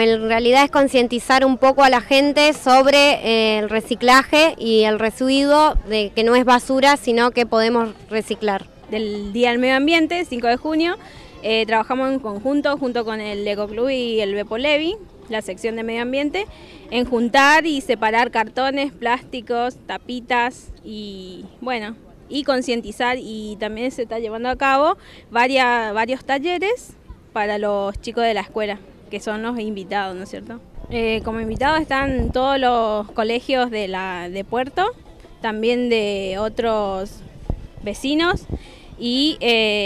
en realidad es concientizar un poco a la gente sobre el reciclaje y el residuo, de que no es basura, sino que podemos reciclar. Del Día del Medio Ambiente, 5 de junio, trabajamos en conjunto junto con el Ecoclub y el Bepo Levi, la sección de medio ambiente, en juntar y separar cartones, plásticos, tapitas y bueno, y concientizar, y también se está llevando a cabo varios talleres para los chicos de la escuela, que son los invitados, ¿no es cierto? Como invitados están todos los colegios de Puerto, también de otros vecinos, y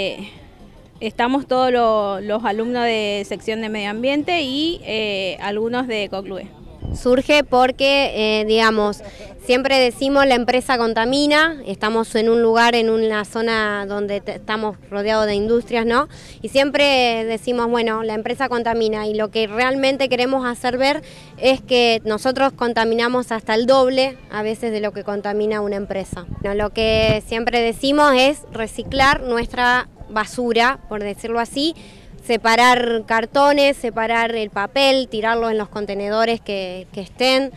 estamos todos los alumnos de sección de medio ambiente y algunos de Ecoclub. Surge porque, digamos, siempre decimos la empresa contamina, estamos en un lugar, en una zona donde estamos rodeados de industrias, ¿no? Y siempre decimos, bueno, la empresa contamina, y lo que realmente queremos hacer ver es que nosotros contaminamos hasta el doble a veces de lo que contamina una empresa. Bueno, lo que siempre decimos es reciclar nuestra basura, por decirlo así, separar cartones, separar el papel, tirarlo en los contenedores que estén.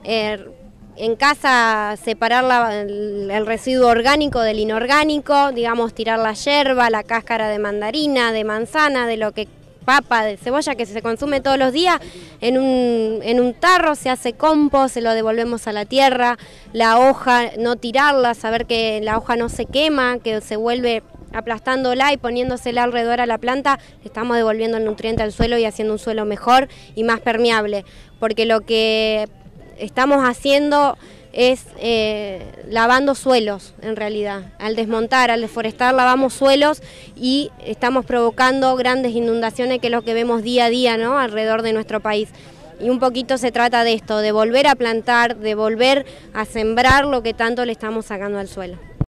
En casa separar el residuo orgánico del inorgánico, digamos, tirar la yerba, la cáscara de mandarina, de manzana, de lo que papa, de cebolla que se consume todos los días, en un tarro se hace compost, se lo devolvemos a la tierra. La hoja, no tirarla, saber que la hoja no se quema, que se vuelve aplastándola y poniéndosela alrededor a la planta, estamos devolviendo el nutriente al suelo y haciendo un suelo mejor y más permeable, porque lo que estamos haciendo es lavando suelos en realidad. Al desmontar, al deforestar, lavamos suelos y estamos provocando grandes inundaciones, que es lo que vemos día a día, ¿no?, alrededor de nuestro país. Y un poquito se trata de esto, de volver a plantar, de volver a sembrar lo que tanto le estamos sacando al suelo.